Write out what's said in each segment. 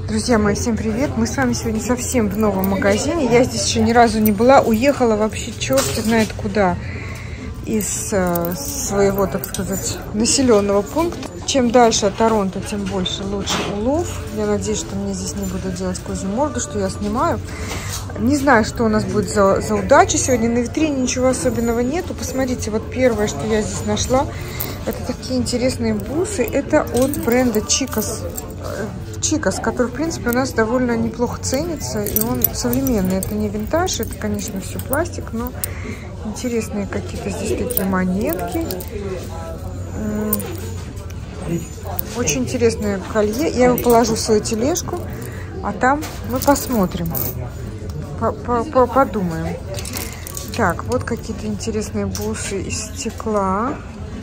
Друзья мои, всем привет! Мы с вами сегодня совсем в новом магазине. Я здесь еще ни разу не была. Уехала вообще черт знает куда. Из своего, так сказать, населенного пункта. Чем дальше от Торонто, тем больше лучше улов. Я надеюсь, что мне здесь не будут делать козью морду, что я снимаю. Не знаю, что у нас будет за удача сегодня. На витрине ничего особенного нету. Посмотрите, вот первое, что я здесь нашла, это такие интересные бусы. Это от бренда Chicos. Chicos, который, в принципе, у нас довольно неплохо ценится. И он современный. Это не винтаж, это, конечно, все пластик, но интересные какие-то здесь такие монетки. Очень интересное колье. Я его положу в свою тележку, а там мы посмотрим. Подумаем. Так, вот какие-то интересные бусы из стекла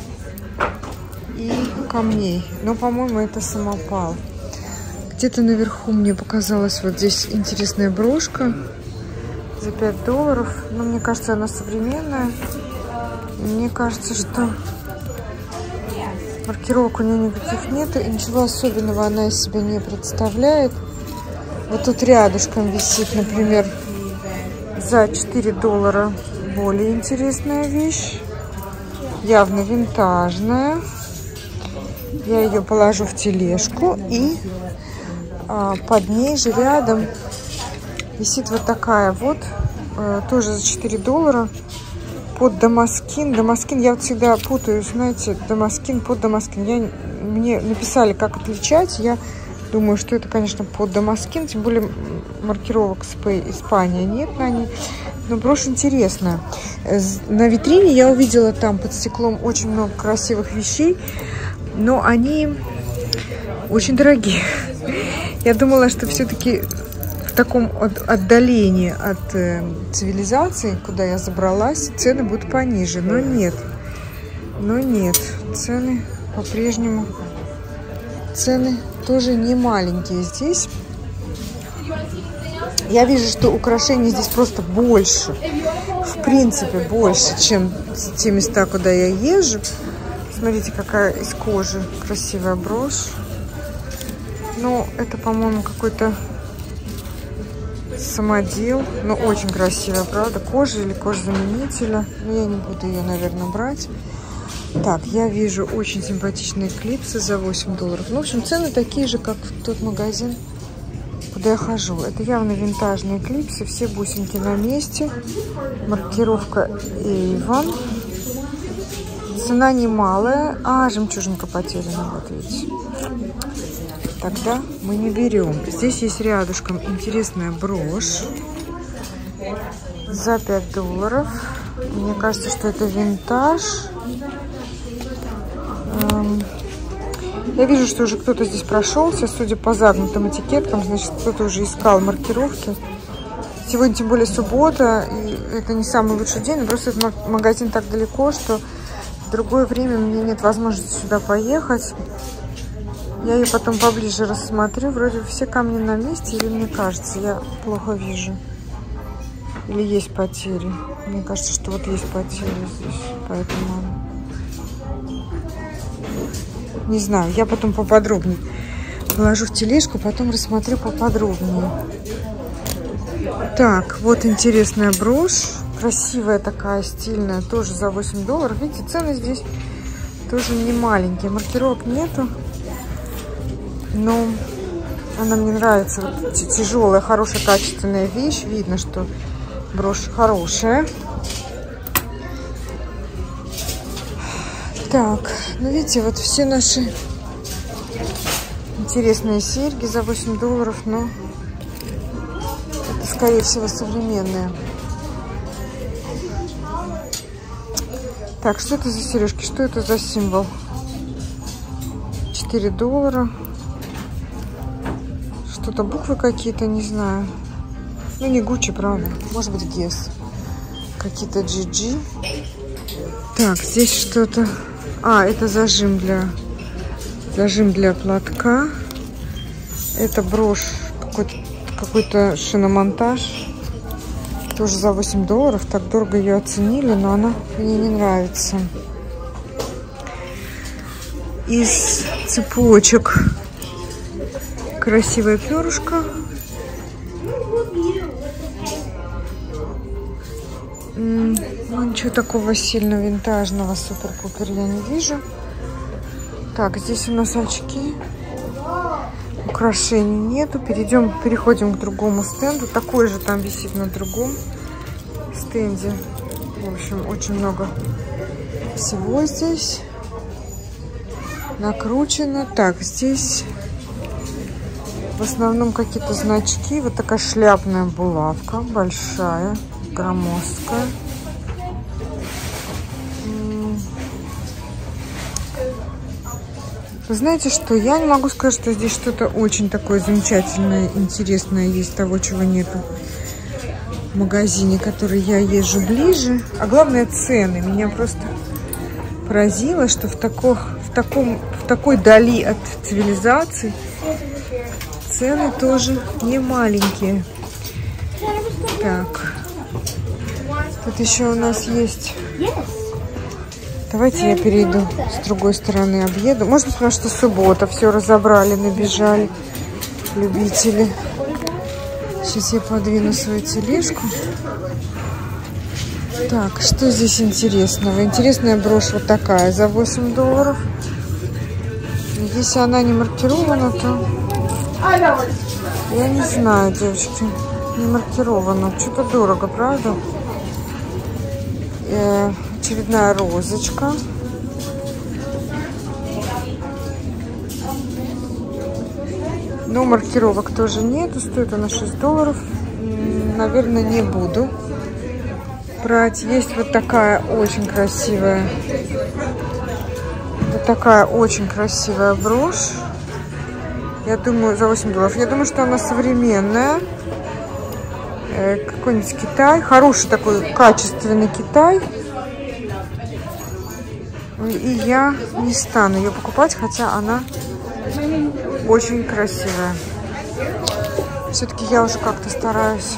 и камней. Но, по-моему, это самопал. Где-то наверху мне показалась вот здесь интересная брошка за $5. Но мне кажется, она современная. Мне кажется, что маркировок у нее никаких нету. И ничего особенного она из себя не представляет. Вот тут рядышком висит, например, за $4 более интересная вещь. Явно винтажная. Я ее положу в тележку. И под ней же рядом висит вот такая вот. Тоже за $4. Под Дамаскин. Дамаскин, я вот всегда путаю, знаете, Дамаскин под Дамаскин. Мне написали, как отличать. Я думаю, что это, конечно, под Дамаскин. Тем более маркировок Испания нет на ней. Но брошь интересная. На витрине я увидела там под стеклом очень много красивых вещей. Но они очень дорогие. Я думала, что все-таки в таком отдалении от цивилизации, куда я забралась, цены будут пониже. Но нет. Но нет. Цены по-прежнему. Цены тоже не маленькие здесь. Я вижу, что украшений здесь просто больше. В принципе, больше, чем те места, куда я езжу. Смотрите, какая из кожи красивая брошь. Ну, это, по-моему, какой-то самодел. Но очень красивая, правда? Кожа или кожзаменителя. Но я не буду ее, наверное, брать. Так, я вижу очень симпатичные клипсы за $8. Ну, в общем, цены такие же, как в тот магазин, куда я хожу. Это явно винтажные клипсы. Все бусинки на месте. Маркировка Avon. Цена немалая. А, жемчужинка потеряна. Вот видите. Тогда мы не берем. Здесь есть рядышком интересная брошь за $5. Мне кажется, что это винтаж. Я вижу, что уже кто-то здесь прошелся. Судя по загнутым этикеткам, значит, кто-то уже искал маркировки. Сегодня, тем более, суббота, и это не самый лучший день. Просто этот магазин так далеко, что в другое время мне нет возможности сюда поехать. Я ее потом поближе рассмотрю. Вроде все камни на месте, или мне кажется, я плохо вижу. Или есть потери. Мне кажется, что вот есть потери здесь. Поэтому не знаю. Я потом поподробнее положу в тележку, потом рассмотрю поподробнее. Так, вот интересная брошь. Красивая такая, стильная. Тоже за $8. Видите, цены здесь тоже не маленькие. Маркировок нету. Но она мне нравится. Вот, тяжелая, хорошая, качественная вещь. Видно, что брошь хорошая. Так, ну видите, вот все наши интересные серьги за $8, но это, скорее всего, современные. Так, что это за сережки? Что это за символ? $4. Что-то буквы какие-то, не знаю. Ну, не Gucci, правда. Может быть, Guess. Какие-то GG. Так, здесь что-то... А, это зажим для платка. Это брошь, какой-то шиномонтаж. Тоже за $8. Так дорого ее оценили, но она мне не нравится. Из цепочек Красивое перышко. Ну, ничего такого сильно винтажного, супер-пупер я не вижу. Так, здесь у нас очки. Украшений нету. Переходим к другому стенду. Такой же там висит на другом стенде. В общем, очень много всего здесь накручено. Так, здесь в основном какие-то значки. Вот такая шляпная булавка, большая, громоздкая. Вы знаете, что я не могу сказать, что здесь что-то очень такое замечательное, интересное есть, того, чего нету в магазине, который я езжу ближе. А главное, цены. Меня просто поразило, что в такой дали от цивилизации цены тоже не маленькие. Так, тут еще у нас есть... Давайте я перейду с другой стороны, объеду. Может быть, потому что суббота, все разобрали, набежали любители. Сейчас я подвину свою тележку. Так, что здесь интересного? Интересная брошь вот такая за $8. Если она не маркирована, то... Я не знаю, девочки. Не маркирована. Что-то дорого, правда? Очередная розочка. Но маркировок тоже нету. Стоит она $6. Наверное, не буду брать. Есть вот такая очень красивая. Вот такая очень красивая брошь. Я думаю, за $8. Я думаю, что она современная. Какой-нибудь Китай. Хороший такой качественный Китай. И я не стану ее покупать, хотя она очень красивая. Все-таки я уже как-то стараюсь.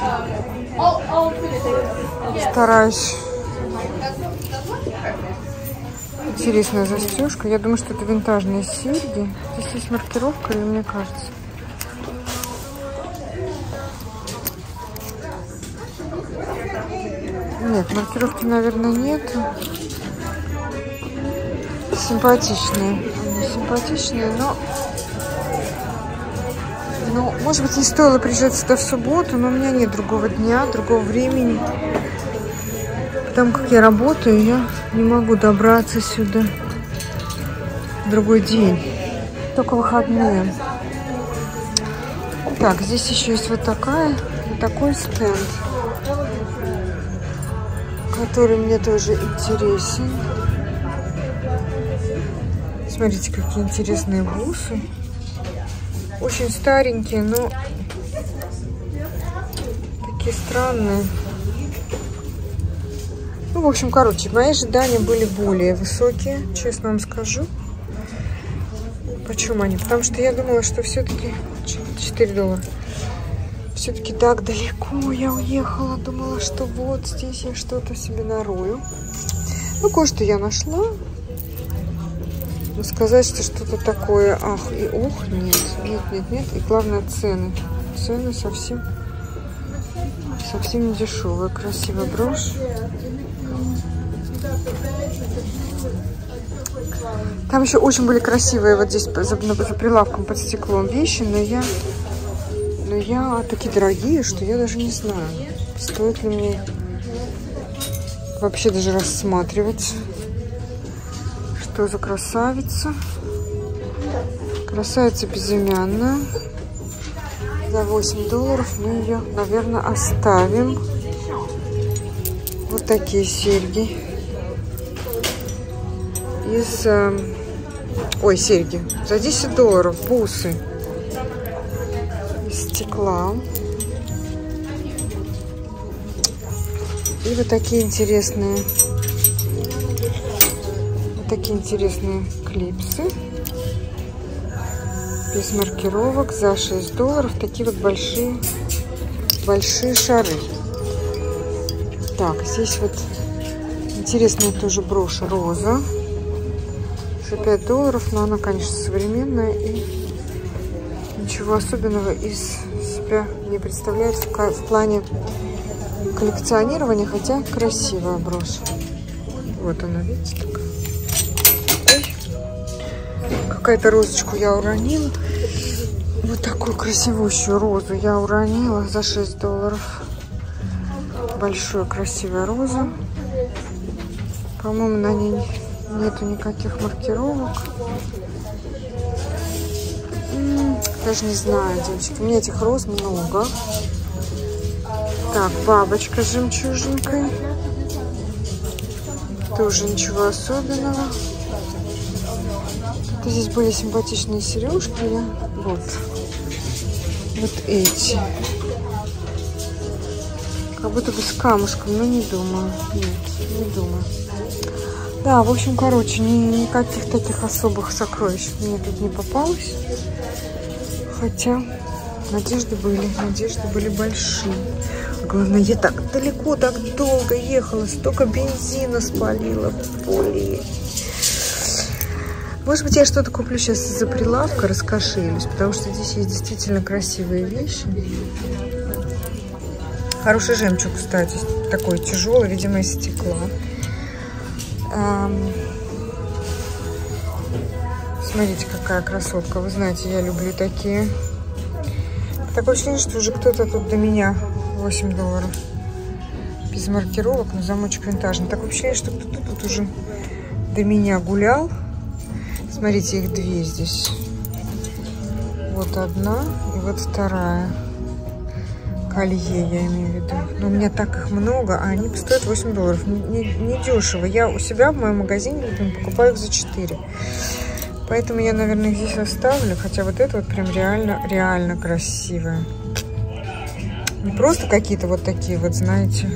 Интересная застежка. Я думаю, что это винтажные серьги. Здесь есть маркировка, или мне кажется? Нет, маркировки, наверное, нету. Симпатичные. Они симпатичные, но... Ну, может быть, не стоило приезжать сюда в субботу, но у меня нет другого дня, другого времени. Потому как я работаю, я не могу добраться сюда в другой день. Только выходные. Так, здесь еще есть вот такой стенд, который мне тоже интересен. Смотрите, какие интересные бусы. Очень старенькие, но такие странные. Ну, в общем, короче, мои ожидания были более высокие, честно вам скажу. Почему они? Потому что я думала, что все-таки $4. Все-таки так далеко я уехала. Думала, что вот здесь я что-то себе нарою. Ну, кое-что я нашла. Но сказать, что что-то такое ах и ох, нет. И главное, цены. Цены совсем не дешевые. Красивая брошь. Там еще очень были красивые вот здесь за прилавком под стеклом вещи, но я такие дорогие, что я даже не знаю, стоит ли мне вообще даже рассматривать. Что за красавица? Красавица безымянная. За $8 мы ее, наверное, оставим. Вот такие серьги. Серьги. За $10 бусы. Из стекла. И вот такие интересные клипсы. Без маркировок за $6. Такие вот большие шары. Так, здесь вот интересная тоже брошь роза. За $5, но она, конечно, современная и ничего особенного из себя не представляет в плане коллекционирования, хотя красивая брошь. Вот она, видите, такая. Ой, какая-то розочку я уронила. Вот такую красивущую розу я уронила за 6 долларов. Большая красивая роза. По-моему, на ней нету никаких маркировок. Даже не знаю, девочки. У меня этих роз много. Так, бабочка с жемчужинкой. Тоже ничего особенного. Это здесь были симпатичные сережки. Вот эти. Как будто бы с камушком, но не думаю. Нет, не думаю. Да, в общем, короче, никаких таких особых сокровищ мне тут не попалось. Хотя надежды были большие. Главное, я так далеко, так долго ехала, столько бензина спалила. Блин. Может быть, я что-то куплю сейчас из-за прилавка, раскошелюсь, потому что здесь есть действительно красивые вещи. Хороший жемчуг, кстати, такой тяжелый, видимо, из стекла. Смотрите, какая красотка. Вы знаете, я люблю такие. Такое ощущение, что уже кто-то тут до меня 8 долларов. Без маркировок, но замочек винтажный. Такое ощущение, что кто-то тут уже до меня гулял. Смотрите, их две здесь. Вот одна и вот вторая. Колье, я имею в виду. Но у меня так их много, а они стоят 8 долларов. Не дешево. Я у себя в моем магазине покупаю их за 4. Поэтому я, наверное, их здесь оставлю. Хотя вот это вот прям реально красивое. Не просто какие-то вот такие вот, знаете,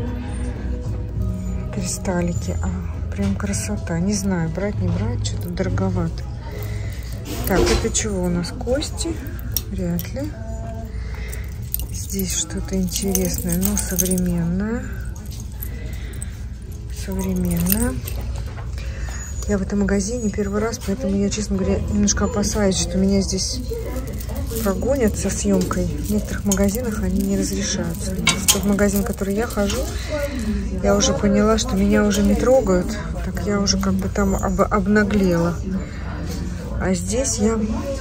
кристаллики, а прям красота. Не знаю, брать, не брать, что-то дороговато. Так, это чего у нас? Кости? Вряд ли. Здесь что-то интересное, но современное. Я в этом магазине первый раз, поэтому я, честно говоря, немножко опасаюсь, что меня здесь прогонят со съемкой. В некоторых магазинах они не разрешаются. В тот магазин, в который я хожу, я уже поняла, что меня уже не трогают. Так я уже как бы там обнаглела. А здесь я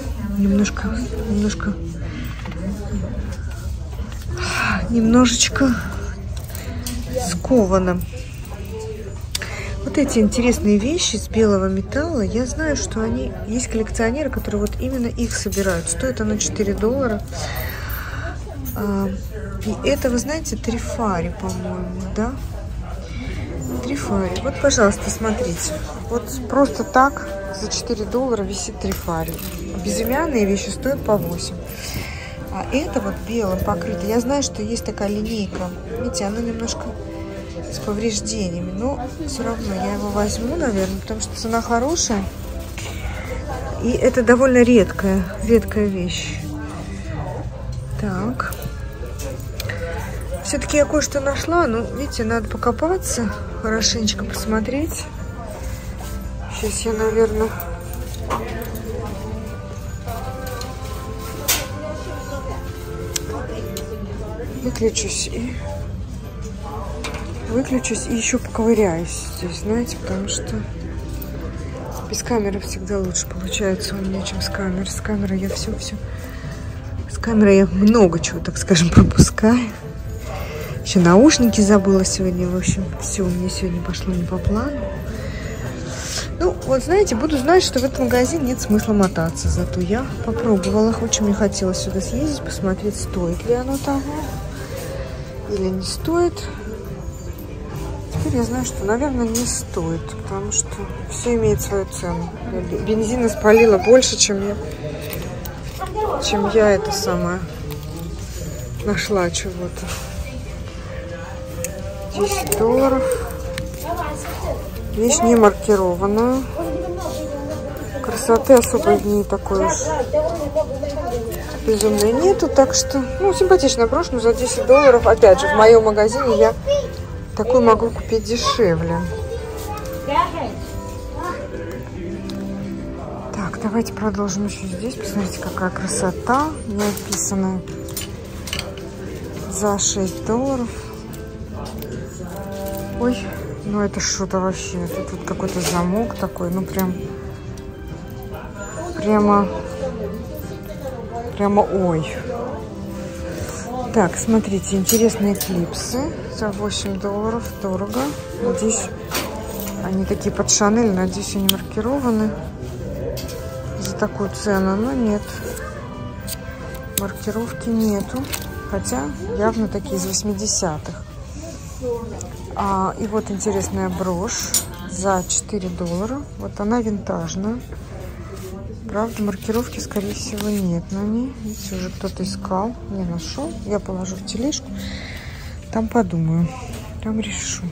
немножечко скована. Вот эти интересные вещи из белого металла, я знаю, что они есть коллекционеры, которые вот именно их собирают. Стоит оно 4 доллара. И это, вы знаете, трифари, по-моему, да? Трифари. Вот, пожалуйста, смотрите. Вот просто так за 4 доллара висит трифари. Безымянные вещи стоят по 8. А это вот белым покрыто. Я знаю, что есть такая линейка. Видите, она немножко с повреждениями. Но все равно я его возьму, наверное, потому что цена хорошая. И это довольно редкая вещь. Так. Все-таки я кое-что нашла. Ну, видите, надо покопаться, хорошенечко посмотреть. Сейчас я, наверное... выключусь и еще поковыряюсь здесь, знаете, потому что без камеры всегда лучше получается у меня, чем с камерой. С камерой я с камерой я много чего, так скажем, пропускаю. Еще наушники забыла сегодня, в общем, все у меня сегодня пошло не по плану. Ну, вот знаете, буду знать, что в этот магазин нет смысла мотаться, зато я попробовала. Очень мне хотелось сюда съездить, посмотреть, стоит ли оно того или не стоит. Теперь я знаю, что, наверное, не стоит, потому что все имеет свою цену. Я бензина спалила больше, чем я это самое нашла чего-то. 10 долларов. Вещь не маркированная. Красоты особой в ней такой уж безумной нету. Так что, ну, симпатичная брошь, но за 10 долларов. Опять же, в моем магазине я такую могу купить дешевле. Так, Так, давайте продолжим еще здесь. Посмотрите, какая красота. Не описанная. За 6 долларов. Ой, ну это что-то вообще. Тут какой-то замок такой. Ну прямо ой. Так, смотрите, интересные клипсы. За 8 долларов. Дорого. Здесь они такие под Шанель. Надеюсь, они маркированы. За такую цену, но нет, маркировки нету, хотя явно такие из 80-х. И вот интересная брошь за 4 доллара, вот она винтажная, правда маркировки скорее всего нет на ней, видите, уже кто-то искал, не нашел, я положу в тележку, там подумаю, там решу.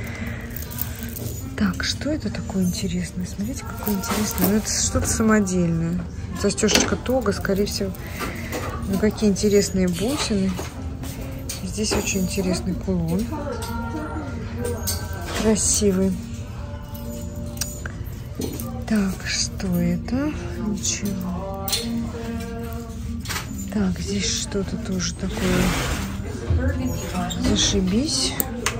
Так, что это такое интересное? Смотрите, какое интересное. Ну, это что-то самодельное. Застежечка тога, скорее всего. Ну, какие интересные бусины. Здесь очень интересный кулон. Красивый. Так, что это? Ничего. Так, здесь что-то тоже такое. Зашибись.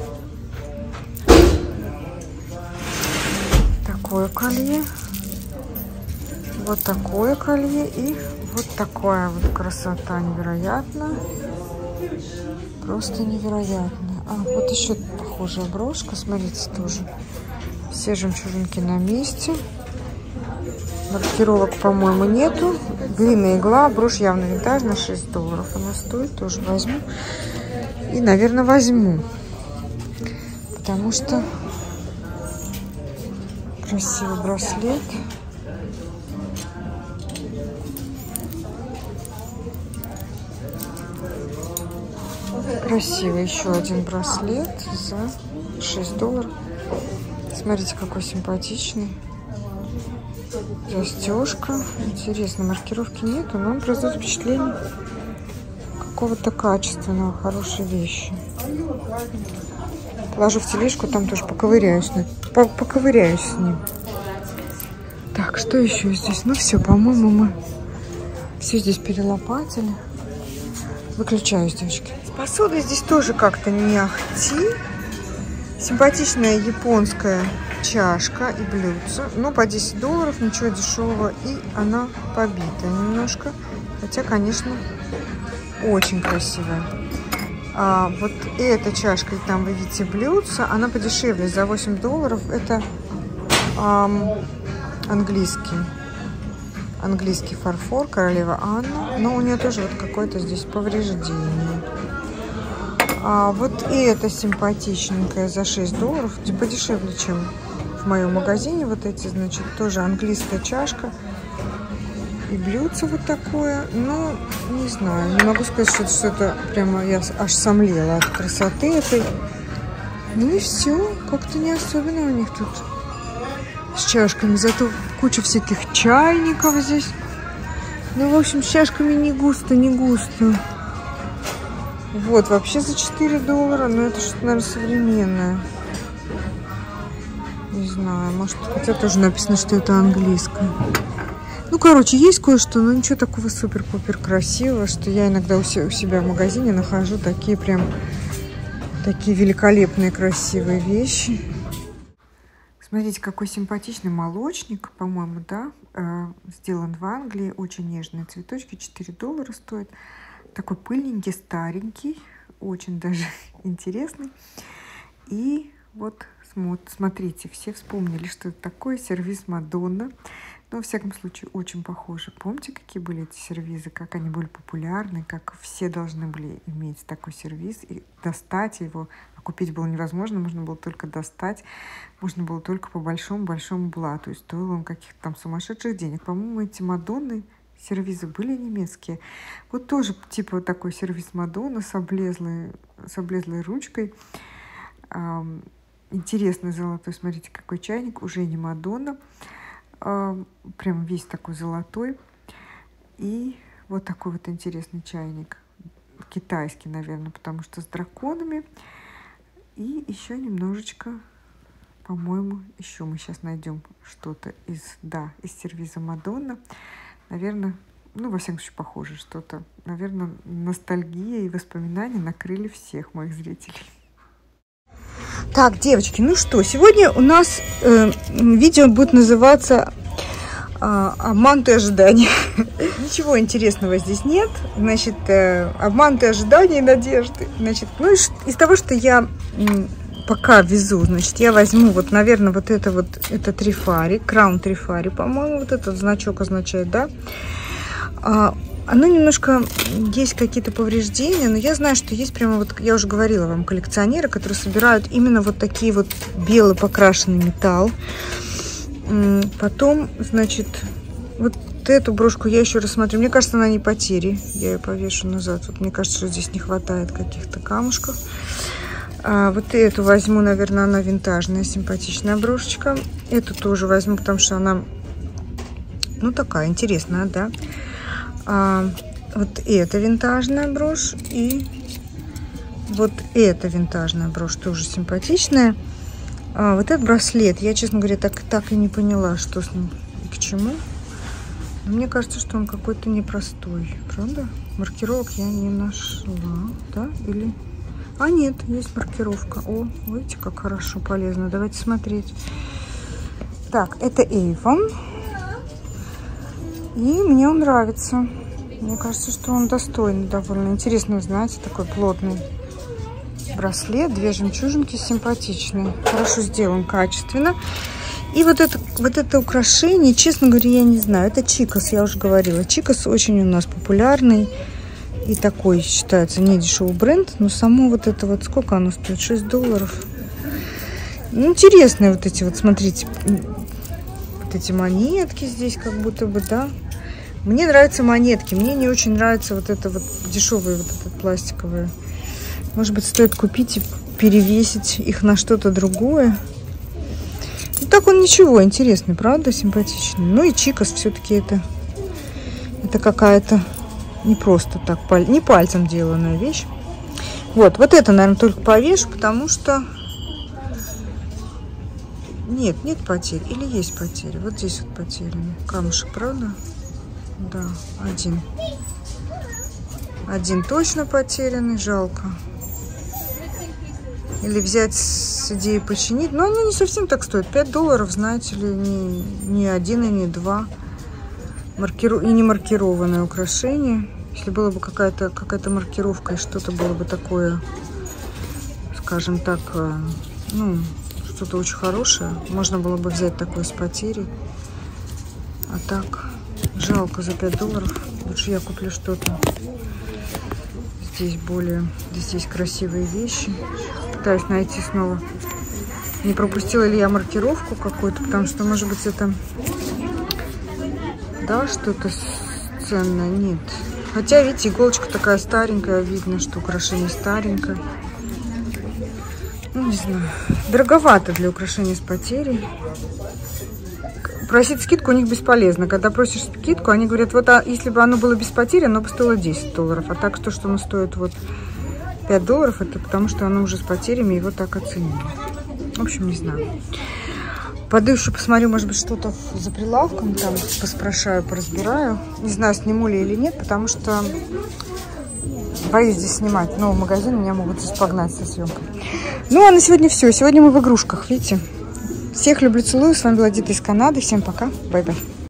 Такое колье, вот такое колье и вот такая вот красота невероятная, просто невероятная. Вот еще похожая брошка, смотрите, тоже все жемчужинки на месте, маркировок, по-моему, нету, длинная игла, брошь явно винтажная, 6 долларов она стоит, тоже возьму и, наверное, возьму, потому что красивый браслет. Красивый еще один браслет за 6 долларов. Смотрите, какой симпатичный. Застежка. Интересно, маркировки нету, но он производит впечатление какого-то качественного, хорошей вещи. Положу в тележку, там тоже поковыряюсь с ним. Так, что еще здесь? Ну все, по-моему, мы все здесь перелопатили. Выключаюсь, девочки. С посудой здесь тоже как-то не ахти. Симпатичная японская чашка и блюдце. Но по 10 долларов, ничего дешевого. И она побита немножко. Хотя, конечно, очень красивая. Вот эта чашка, и там вы видите блюдце, она подешевле, за 8 долларов. Это английский фарфор, королева Анна. Но у нее тоже вот какое-то здесь повреждение. Вот эта симпатичненькая за 6 долларов, подешевле, чем в моем магазине. Вот эти, значит, тоже английская чашка. И блюдце вот такое. Ну, не знаю. Не могу сказать, что это что-то прямо я аж сомлела от красоты этой. Ну и все. Как-то не особенно у них тут с чашками. Зато куча всяких чайников здесь. Ну, в общем, с чашками не густо, не густо. Вот, вообще за 4 доллара. Но это что-то, наверное, современное. Не знаю. Может, хотя тоже написано, что это английское. Ну, короче, есть кое-что, но ничего такого супер-пупер красивого, что я иногда у себя в магазине нахожу такие прям, такие великолепные красивые вещи. Смотрите, какой симпатичный молочник, по-моему, да, сделан в Англии, очень нежные цветочки, 4 доллара стоит. Такой пыльненький, старенький, очень даже интересный. И вот, смотрите, все вспомнили, что это такое, сервиз Мадонна. Но, во всяком случае, очень похожи. Помните, какие были эти сервизы, как они были популярны, как все должны были иметь такой сервиз и достать его. А купить было невозможно, можно было только достать, можно было только по большому-большому блату. И стоил он каких-то там сумасшедших денег. По-моему, эти Мадонны сервизы были немецкие. Вот тоже типа вот такой сервиз Мадонна с облезлой ручкой. Интересный золотой, смотрите, какой чайник, уже не Мадонна. Прям весь такой золотой. И вот такой вот интересный чайник. Китайский, наверное, потому что с драконами. И еще немножечко По-моему, еще мы сейчас найдем что-то из сервиза Мадонна. Наверное, ну, во всяком случае, похоже что-то. Наверное, ностальгия и воспоминания накрыли всех моих зрителей. Так, девочки, ну что, сегодня у нас видео будет называться «Обманутые ожидания». Ничего интересного здесь нет. Значит, обманутые ожидания и надежды. Значит, ну, из того, что я пока везу, значит, я возьму вот, наверное, это трифари, Краун трифари, по-моему, вот этот значок означает, да? Оно немножко, есть какие-то повреждения, но я знаю, что есть прямо вот, я уже говорила вам, коллекционеры, которые собирают именно вот такие вот белый покрашенный металл. Потом, значит, вот эту брошку я еще рассмотрю. Мне кажется, она не потери. Я ее повешу назад. Вот мне кажется, что здесь не хватает каких-то камушков. Вот эту возьму, наверное, она винтажная, симпатичная брошечка. Эту тоже возьму, потому что она, ну, такая интересная, да. Вот эта винтажная брошь и вот эта винтажная брошь тоже симпатичная. Вот этот браслет, я, честно говоря, так и не поняла, что с ним и к чему. Но мне кажется, что он какой-то непростой, правда? Маркировок я не нашла, да? Или... А, нет, есть маркировка. О, видите, как хорошо, полезно. Давайте смотреть. Так, это Avon. И мне он нравится. Мне кажется, что он достойный, довольно интересный, знаете, такой плотный браслет. Две жемчужинки симпатичные. Хорошо сделан, качественно. И вот это украшение, честно говоря, я не знаю. Это Чикос, я уже говорила. Чикос очень у нас популярный. И такой считается не дешевый бренд. Но само вот это вот, сколько оно стоит? $6. Интересные вот эти вот, смотрите. Вот эти монетки здесь как будто бы, да. Мне нравятся монетки. Мне не очень нравится вот это вот дешевые, вот это пластиковые. Может быть, стоит купить и перевесить их на что-то другое. И так он ничего, интересный, правда, симпатичный. Ну и Чикос все-таки это какая-то не просто так, не пальцем деланная вещь. Вот это, наверное, только повешу, потому что... Нет потерь. Или есть потери? Вот здесь вот потеряны. Камушек, правда? Да, один точно потерянный, жалко. Или взять с идеей починить. Но они не совсем так стоят. $5, знаете ли, не один и не два. И не маркированное украшение. Если была бы какая-то маркировка и что-то было бы такое, скажем так, ну, что-то очень хорошее, можно было бы взять такое с потерей. А так, жалко за $5. Лучше я куплю что-то. Здесь красивые вещи. Пытаюсь найти снова. Не пропустила ли я маркировку какую-то, потому что, может быть, это... Да, что-то ценное. Нет. Хотя, видите, иголочка такая старенькая. Видно, что украшение старенькое. Ну, не знаю. Дороговато для украшения с потерей. Просить скидку у них бесполезно. Когда просишь скидку, они говорят, вот если бы оно было без потери, оно бы стоило $10. А так, что оно стоит вот $5, это потому что оно уже с потерями, его так оценили. В общем, не знаю. Пойду еще посмотрю, может быть, что-то за прилавком, там поспрашаю, поразбираю. Не знаю, сниму ли или нет, потому что боюсь здесь снимать. Новый магазин, меня могут здесь погнать со съемкой. Ну, а на сегодня все. Сегодня мы в игрушках, видите. Всех люблю, целую. С вами была Дита из Канады. Всем пока. Бай-бай.